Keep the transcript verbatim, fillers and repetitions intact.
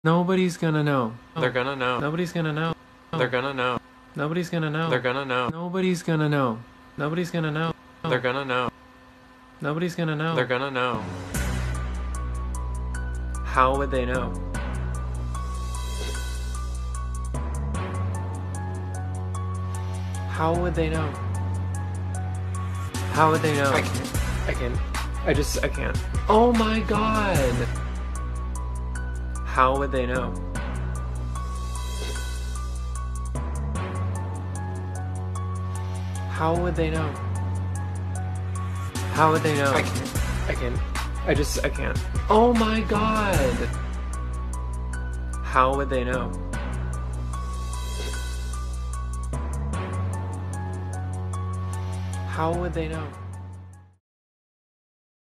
Nobody's gonna know. They're gonna know. Nobody's gonna know. They're gonna know. Nobody's gonna know. They're gonna know. Nobody's gonna know. Nobody's gonna know. They're gonna know. Nobody's gonna know. They're gonna know. How would they know? How would they know? How would they know? I can't. I can't. I just, I can't. Oh my god! How would they know? How would they know? How would they know? I can't. I can't. I just, I can't. Oh my god! How would they know? How would they know?